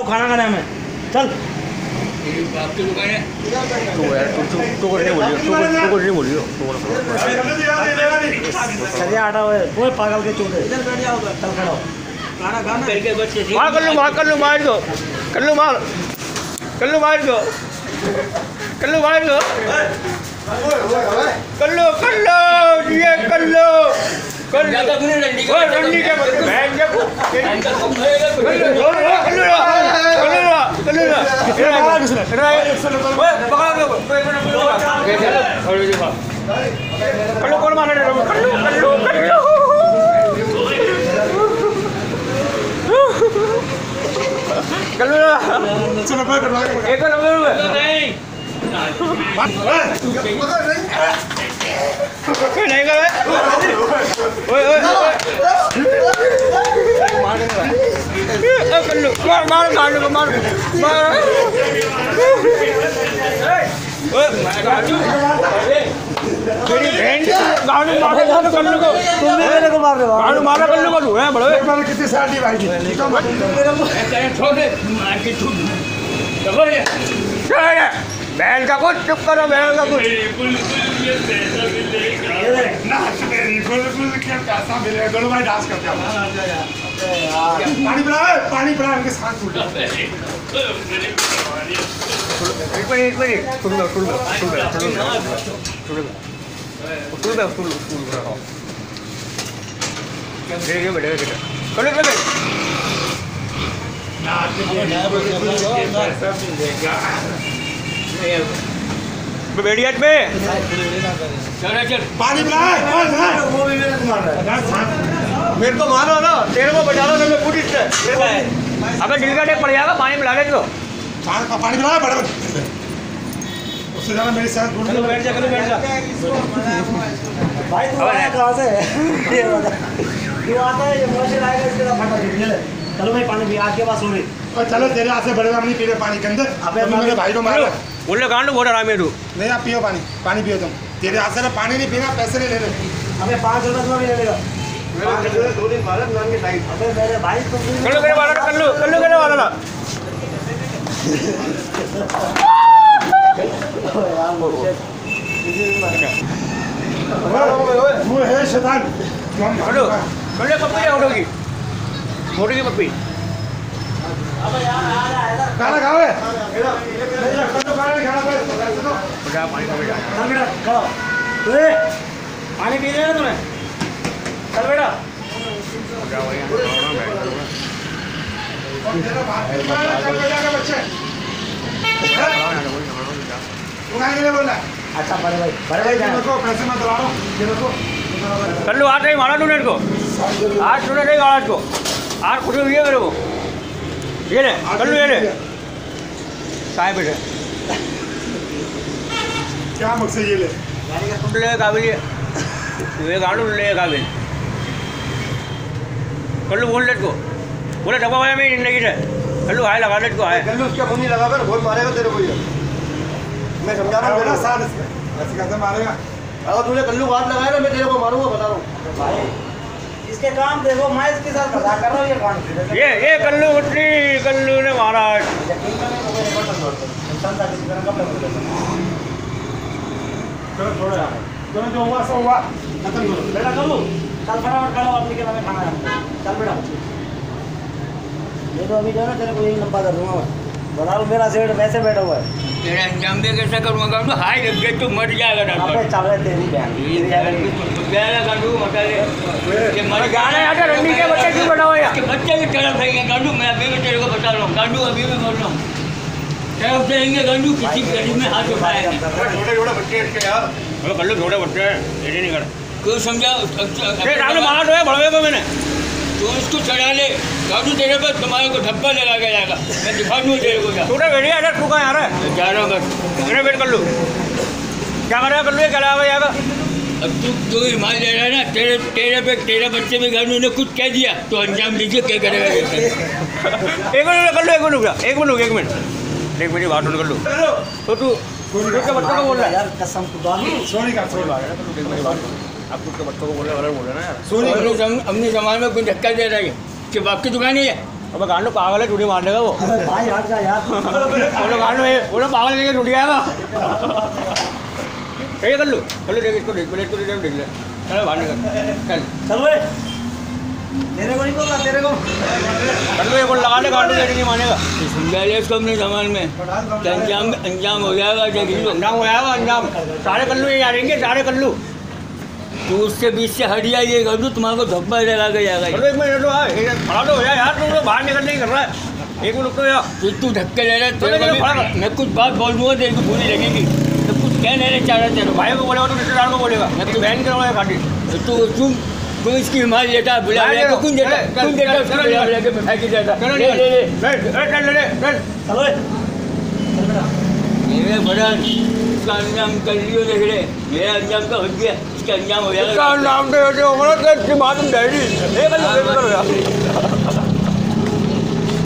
खाना खाना है हमें। चल आपकी दुकान है तो यार तो को नहीं बोलियो, तो को नहीं बोलियो, चलिए आटा हुए वो पागल के चोटे इधर बैठ जाओ, चल खड़ा हो खाना खाना करके बच्चे मार कर लो मार दो, कर लो मार, कर लो मार दो, कर लो ये कर लो ज्यादा भी नहीं रंडी वो रंडी के बहन के कौन मार रहे हो, कर लो एक नहीं नहीं कर मार कितनी सारी भाई बहन का कुछ चुप करो, बहन का कुछ पैसा मिलेगा दोनों भाई डांस करते हैं। पानी पिला इनके साथ एक मिनट बेड़ियाट में पानी मेरे को मारो ना, तेरे को बचा लो, मैं पुलिस से अगर दिल का टेक पड़ जाएगा पानी मिला ले तो पानी पिला बड़ा उससे ज़्यादा मेरी साथ बैठ जा भाई। तू आया कहाँ से? तू आता है ये मशीन आएगा इसके साथ फटा दीजिए। चलो भाई पानी भी आपके पास हो रही और चलो तेरे हाथ से बड़े हम नहीं पी रहे पानी के अंदर। अबे मेरे भाई को मारो बोले गांड बोल रहा है तू नहीं, आप पियो पानी पियो तुम। तेरे हाथ से पानी नहीं पीना, पैसे नहीं ले रहे। अबे 5 रुपये तो नहीं लेगा 2 दिन भारत नाम की टाइम। अबे मेरे भाई तो कल्लू करे वाला ना वो है शैतान कल्लू पप्पी उठोगी मोटी की पप्पी खाना खाओ पानी पी रहे तुम्हें। चल बेटा बच्चे बोला। अच्छा बड़े भाई पैसे मत दिलाओ। कल्लू आज नहीं मारा तूने को, आज तूने नहीं मारा इसको, आज कुछ हुई है मेरे को। ये ले कल्लू, ये ले काय बेटे क्या मकसद ये ले ले काबिल ये गाड़ू ले काबिल कल्लू बोल ले को, बोले डब्बा वाया मेरी जिंदगी से कल्लू हाय लगा ले को हाय। कल्लू उसका मुंह नहीं लगाकर बहुत मारेगा तेरे को ये, मैं समझा रहा हूँ मेरा साथ ऐसे कैसे मारेगा। अगर तूने कल्लू बात लगाया ना मैं तेरे को मारूंगा, बता रहा हूँ भाई। इसके काम देखो, मैं इसके साथ मजाक कर रहा हूँ। ये काम ये कल्लू उठनी, कल्लू ने मारा। चलो छोड़ो यार, चलो जो हुआ सो हुआ, खत्म करो बेटा। करो चल फटाफट खड़ा हो, अपनी के नाम खाना है। चल बेटा ये तो अभी जो है ना तेरे को यही लंबा कर दूंगा मैं, बता रहा हूँ। मेरा सेठ वैसे बैठा हुआ है, तेरा अंजाम भी कैसा करूँगा? हाई लग गया तो मर जाएगा डॉक्टर। चल रहे तेरी बहन गांडू मटा ले मर गाना है रंडी के बच्चे क्यों बना हुआ है? बच्चे भी तरफ है गांडू। मैं अभी भी तेरे को बता रहा हूँ, गांडू अभी भी बोल रहा हूँ तरफ देंगे गांडू। किसी गरीब में हाथ उठाएगा। छोटे बच्चे इसके यार, कल्लू छोटे बच्चे हैं, ये नहीं कर क्यों समझा? मार रहे बड़े को मैंने तो उसको चढ़ा ले गांडू, तेरे पर तुम्हारे को धब्बा लगा के जाएगा। मैं दिखा दूँ तेरे को। छोटा बेटिया अरे तू कहाँ आ रहा है? जा रहा हूँ बस। मेरे वेट कर लो, क्या कर रहा है कल्लू? ये क्या जाएगा? अब तू जो हिमाल ले रहा है ना, तेरे बच्चे में गांडू ने कुछ कह दिया तो अंजाम दीजिए क्या करेगा। एक मिनट बात कर लो। तो तू के बच्चों को बोल रहा है यार, कसम खुदा की सोनी का सोल आ गया। आप खुद के बच्चों को बोल रहे ना यार। सोनी अपने जमाने में कोई धक्का दे रहा है कि बाप की दुकान ही है। अब गांडू पागल है, टूटी मार देगा वो। भाई हट जा यार। बोलो गांडू है, बोलो पागल लेके टूट जाएगा। ठीक है कल्लू देख इसको, देख प्लेट को देख ले। चलो बाहर निकल, चल चलो बे। तेरे को नहीं बोला, तेरे को। कल्लू ये बोल लगा ले, गांडू लेके नहीं मानेगा। समझा ले इसको अपने जमान में, अंजाम हो जाएगा। अंजाम हो जाएगा, अंजाम। सारे कल्लू ये जाएंगे, सारे कल्लू। तो उससे बीच से हट जाइए गंडू, तुम्हारे को धब्बा लगा के जाएगा। चलो एक मिनट खड़ा तो हो जाए यार, तुम लोग बाहर निकलने ही कर रहा है। एक मिनट तो यार, तू धक्के ले रहे, मैं कुछ बात बोल दूंगा तेरे को बुरी लगेगी। तो कुछ कह नहीं रहे, चाह रहे भाई को बोलेगा तो रिश्तेदार को बोलेगा, मैं तो बहन करूँगा खाटी। तुम इसकी हिमालय लेता बुला लेता, कौन देता मेरे बड़ा इसका अंजाम कर लियो, देख रहे मेरा अंजाम का हो गया, इसका अंजाम हो जाएगा। नाम तो बात हम डैडी